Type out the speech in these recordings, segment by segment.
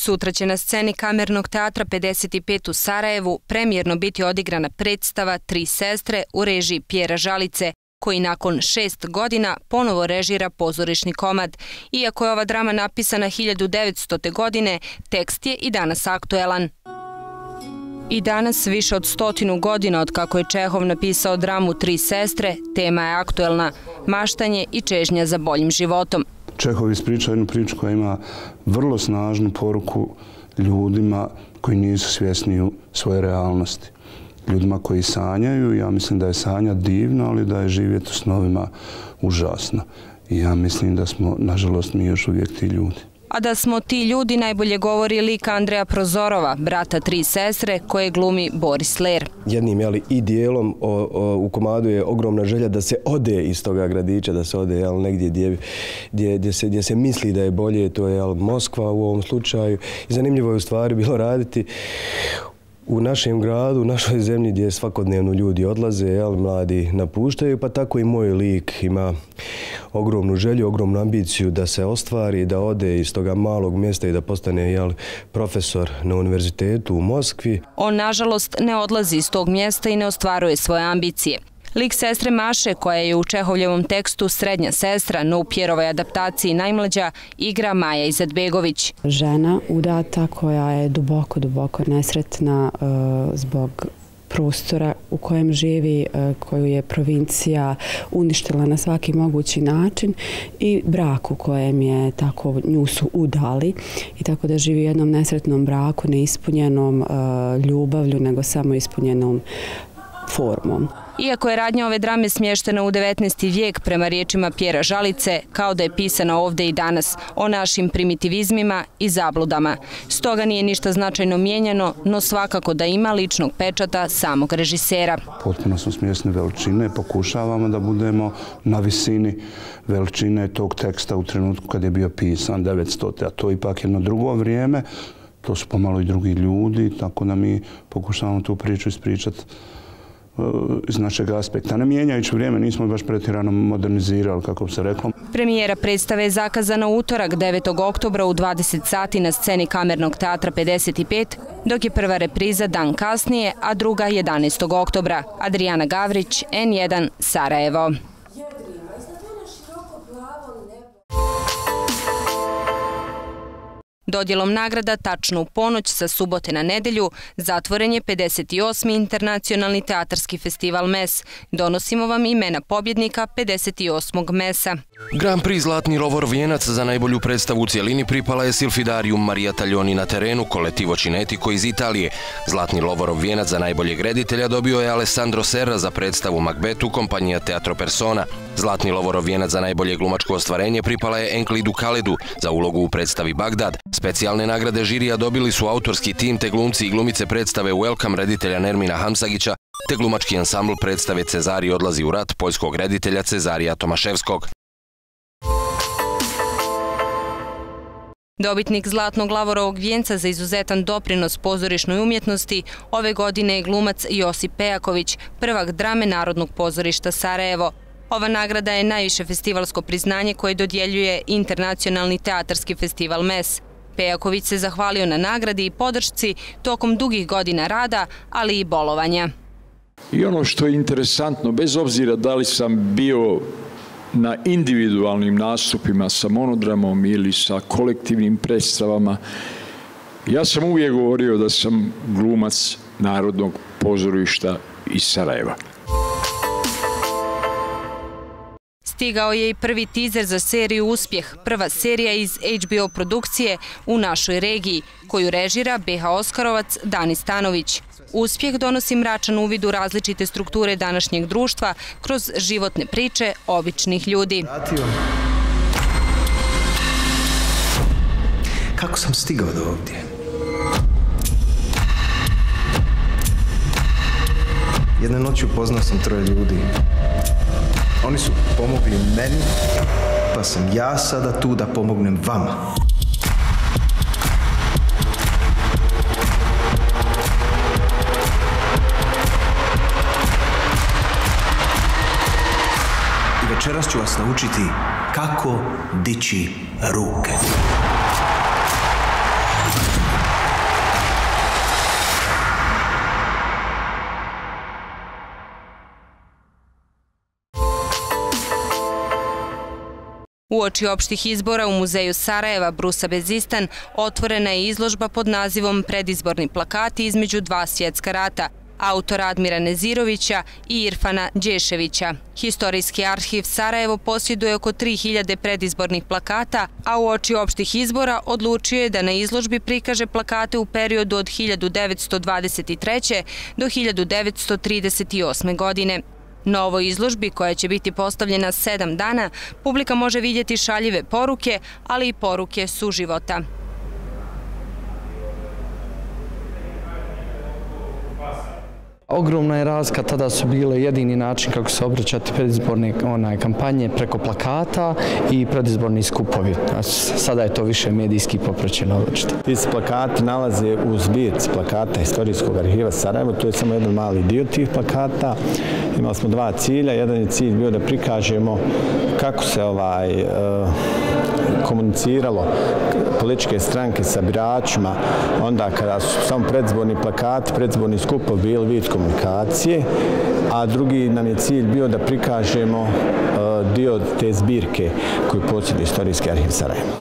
Sutra će na sceni Kamernog teatra 55 u Sarajevu premijerno biti odigrana predstava Tri sestre u režiji Pjera Žalice, koji nakon 6 godina ponovo režira pozorišni komad. Iako je ova drama napisana 1900. godine, tekst je i danas aktuelan. I danas, više od 100 godina od kako je Čehov napisao dramu Tri sestre, tema je aktuelna: maštanje i čežnja za boljim životom. Čehov ispriča jednu priču koja ima vrlo snažnu poruku ljudima koji nisu svjesni svoje realnosti. Ljudima koji sanjaju, ja mislim da je sanja divno, ali da je živjeti u snovima užasno. I ja mislim da smo, nažalost, mi još uvijek ti ljudi. A da smo ti ljudi najbolje govori lik Andreja Prozorova, brata Tri sestre, koje glumi Boris Ler. Jednim i dijelom u komadu je ogromna želja da se ode iz toga gradića, da se ode negdje gdje se misli da je bolje, to je Moskva u ovom slučaju. I zanimljivo je u stvari bilo raditi u našem gradu, u našoj zemlji gdje svakodnevno ljudi odlaze, mladi napuštaju, pa tako i moj lik ima ogromnu želju, ogromnu ambiciju da se ostvari, da ode iz toga malog mjesta i da postane profesor na univerzitetu u Moskvi. On, nažalost, ne odlazi iz tog mjesta i ne ostvaruje svoje ambicije. Lik sestre Maše, koja je u Čehovljevom tekstu srednja sestra, no u Pjerovoj adaptaciji najmlađa, igra Maja Izetbegović. Žena udata koja je duboko nesretna zbog prostora u kojem živi, koju je provincija uništila na svaki mogući način, i brak u kojem je tako, nju su udali, i tako da živi u jednom nesretnom braku, neispunjenom ljubavlju, nego samo ispunjenom formom. Iako je radnja ove drame smještena u 19. vijek prema riječima Pjera Žalice, kao da je pisana ovdje i danas, o našim primitivizmima i zabludama. Stoga nije ništa značajno mijenjano, no svakako da ima ličnog pečata samog režisera. Potpuno smo svjesni veličine, pokušavamo da budemo na visini veličine tog teksta u trenutku kad je bio pisan 900. A to je ipak jedno drugo vrijeme, to su pomalo i drugi ljudi, tako da mi pokušavamo tu priču ispričati iz našeg aspekta. Ne mijenjajući vrijeme, nismo baš pretjerano modernizirali, kako bi se reklo. Premijera predstave je zakazana utorak 9. oktobra u 20 sati na sceni Kamernog teatra 55, dok je prva repriza dan kasnije, a druga 11. oktobra. Adriana Gavrić, N1, Sarajevo. Dodjelom nagrada tačno u ponoć sa subote na nedelju zatvoren je 58. internacionalni teatarski festival MES. Donosimo vam imena pobjednika 58. MES-a. Grand Prix Zlatni lovor vijenac za najbolju predstavu u cijelini pripala je Silfidarium Marija Taglioni na terenu, Collettivo Cinetico iz Italije. Zlatni lovorov vijenac za najboljeg reditelja dobio je Alessandro Serra za predstavu Macbetu, kompanija Teatro Persona. Zlatni lovorov vijenac za najbolje glumačko ostvarenje pripala je Enklidu Kaledu za ulogu u predstavi Bagdad. Specijalne nagrade žirija dobili su autorski tim te glumci i glumice predstave Welcome reditelja Nermina Hamsagića te glumački ansambl predstave Cezari odlazi u rat poljskog reditelja Cezarija Tomaševskog. Dobitnik Zlatnog lavorovog vijenca za izuzetan doprinos pozorišnoj umjetnosti ove godine je glumac Josip Pejaković, prvak drame Narodnog pozorišta Sarajevo. Ova nagrada je najviše festivalsko priznanje koje dodjeljuje Internacionalni teatarski festival MES. Pejaković se zahvalio na nagradi i podršci tokom dugih godina rada, ali i bolovanja. I ono što je interesantno, bez obzira da li sam bio na individualnim nastupima sa monodramom ili sa kolektivnim predstavama, ja sam uvijek govorio da sam glumac Narodnog pozorišta iz Sarajeva. Stigao je i prvi teaser za seriju Uspjeh, prva serija iz HBO produkcije u našoj regiji, koju režira BH Oskarovac Dani Stanović. Uspjeh donosi mračan uvid u različite strukture današnjeg društva kroz životne priče običnih ljudi. Kako sam stigao do ovdje? Jedne noći upoznao sam 3 ljudi. Oni su pomogli meni, pa sam ja sada tu da pomognem vama. I večeras ću vas naučiti kako dići ruke. Uoči opštih izbora u Muzeju Sarajeva Brusa Bezistan otvorena je izložba pod nazivom Predizborni plakati između dva svjetska rata, autora Admira Nezirovića i Irfana Đeševića. Historijski arhiv Sarajevo posjeduje oko 3000 predizbornih plakata, a uoči opštih izbora odlučio je da na izložbi prikaže plakate u periodu od 1923. do 1938. godine. Na ovoj izložbi, koja će biti postavljena 7 dana, publika može vidjeti šaljive poruke, ali i poruke suživota. Ogromna je razlika, tada su bile jedini način kako se obraćati predizborne kampanje preko plakata i predizborni skupovi. Sada je to više medijski popraćeno. Ti se plakati nalaze u zbirci plakata Historijskog arhiva Sarajevo. To je samo jedan mali dio tih plakata. Imali smo dva cilja. Jedan je cilj bio da prikažemo kako se komuniciralo političke stranke sa biračima onda kada su samo predizborni plakati, predizborni skupovi bili vid komunikacije, a drugi nam je cilj bio da prikažemo dio te zbirke koju posjeduje Historijski arhiv Sarajeva.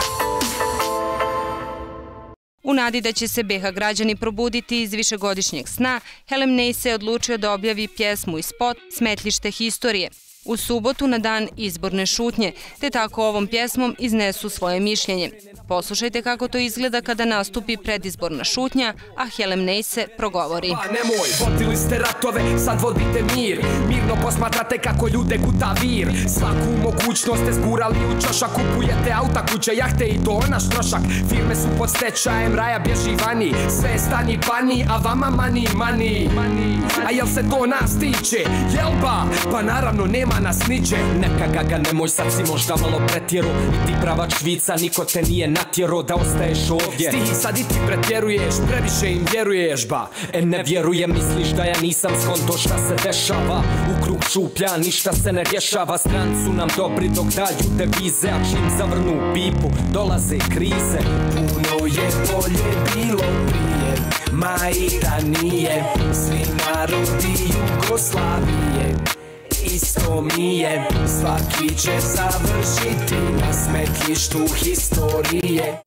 U nadi da će se BiH građani probuditi iz višegodišnjeg sna, Helem Nejse je odlučio da objavi pjesmu i spot Smetlište historije u subotu na dan izborne šutnje, te tako ovom pjesmom iznesu svoje mišljenje. Poslušajte kako to izgleda kada nastupi predizborna šutnja, a Helem Nejse progovori. Nemoj, vodili ste ratove, sad vodite mir. Mirno posmatrate kako ljude guta vir. Svaku mogućnost ste zgurali u čošak. Kupujete auta, kuće, jahte i to naš trošak. Firme su pod stečajem, raja bježi vani. Sve je stani pani, a vama mani. A jel se to nas tiče? Jel ba? Pa naravno nema nas niđe. Neka gaga, nemoj, sad si možda malo pretjeru. I ti prava švica, niko te nije natjero da ostaješ ovdje. Stihi sad i ti pretjeruješ, previše im vjeruješ ba. Ne vjerujem, misliš da ja nisam skonto šta se dešava. U krug šuplja, ništa se ne rješava. Stranci su nam dobri dok daju devize, a čim zavrnu pipu, dolaze krize. Puno je bolje bilo prije, ma i da nije. Svi narodi Jugoslavije isto mi je, svaki će završiti na smetlištu historije.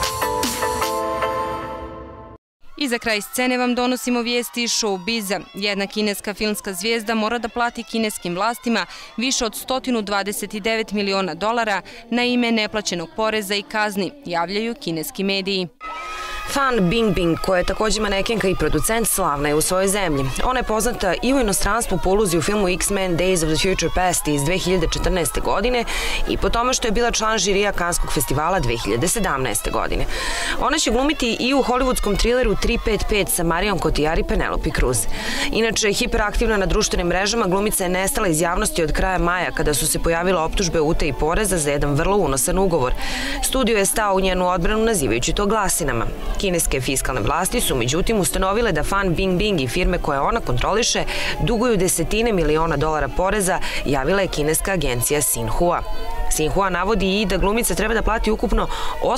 I za kraj scene vam donosimo vijesti iz showbiza. Jedna kineska filmska zvijezda mora da plati kineskim vlastima više od $129 miliona na ime neplaćenog poreza i kazni, javljaju kineski mediji. Fan Bingbing, koja je također manekenka i producent, slavna je u svojoj zemlji. Ona je poznata i u inostranstvu po ulozi u filmu X-Men Days of the Future Past iz 2014. godine i po tome što je bila član žirija Kanskog festivala 2017. godine. Ona će glumiti i u hollywoodskom trileru 355 sa Marijom Cotillard i Penelope Cruz. Inače, hiperaktivna na društvenim mrežama, glumica je nestala iz javnosti od kraja maja kada su se pojavile optužbe o utaji poreza za jedan vrlo unosan ugovor. Studio je stao u njenu odbranu nazivajući to glasinama. Kineske fiskalne vlasti su međutim ustanovile da Fan Bingbing i firme koje ona kontroliše duguju desetine miliona dolara poreza, javila je kineska agencija Xinhua. Xinhua navodi i da glumica treba da plati ukupno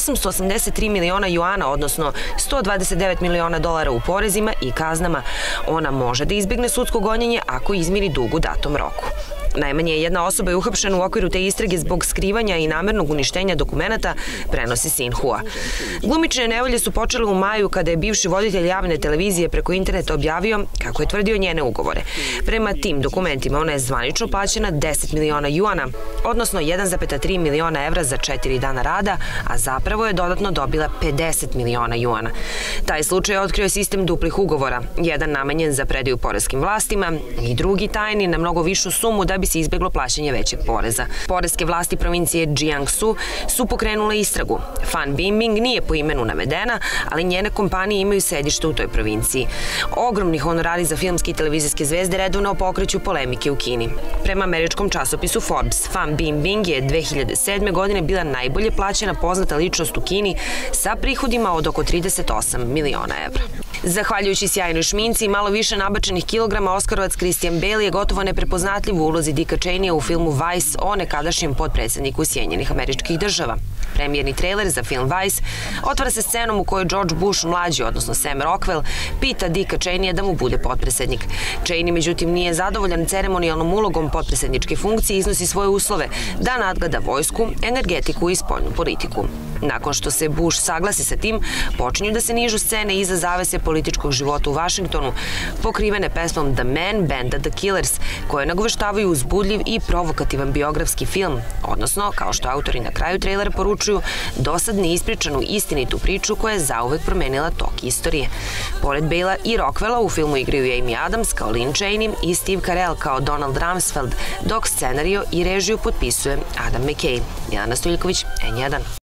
883 miliona juana, odnosno $129 miliona u porezima i kaznama. Ona može da izbjegne sudsko gonjenje ako izmiri dug u datom roku. Najmanje jedna osoba je uhapšena u okviru te istrage zbog skrivanja i namernog uništenja dokumenata, prenosi Xinhua. Glumične nevolje su počele u maju kada je bivši voditelj javne televizije preko interneta objavio kako je tvrdio njene ugovore. Prema tim dokumentima ona je zvanično plaćena 10 miliona juana, odnosno 1,3 miliona evra za 4 dana rada, a zapravo je dodatno dobila 50 miliona juana. Taj slučaj je otkrio sistem duplih ugovora, jedan namenjen za predaju poreskim vlastima i drugi tajni na mnogo višu sumu da bi se izbjeglo plaćanje većeg poreza. Poreske vlasti provincije Jiangsu su pokrenule istragu. Fan Bingbing nije po imenu navedena, ali njene kompanije imaju sedište u toj provinciji. Ogromni honorari za filmske i televizijske zvezde redovno pokreću polemike u Kini. Prema američkom časopisu Forbes, Fan Bingbing je 2007. godine bila najbolje plaćena poznata ličnost u Kini sa prihodima od oko 38 miliona evra. Zahvaljujući sjajnoj šminci i malo više nabačenih kilograma, Oskarovac Christian Bale je gotovo neprepoznatljiv u ulozi Dicka Cheneya u filmu Vice o nekadašnjem potpredsjedniku Sjedinjenih Američkih Država. Premijerni trailer za film Vice otvara se scenom u kojoj George Bush mlađi, odnosno Sam Rockwell, pita Dicka Cheneya da mu bude potpredsjednik. Cheney, međutim, nije zadovoljan ceremonijalnom ulogom potpredsjedničke funkcije i iznosi svoje uslove da nadgleda vojsku, energetiku i spoljnu politiku. Nakon što se Bush saglasi sa tim, počinju da se nižu scene iza zavese političkog života u Vašingtonu, pokrivene pesmom The Man banda The Killers, koje nagoveštavaju uzbudljiv i provokativan biografski film, odnosno, kao što autori na kraju trailera poručuju, dosad neispričanu istinitu priču koja je zauvek promenila tok istorije. Pored Bale'a i Rockwella u filmu igraju Amy Adams kao Lynn Cheney i Steve Carell kao Donald Rumsfeld, dok scenario i režiju potpisuje Adam McKay. Jelena Stojiljković, N1.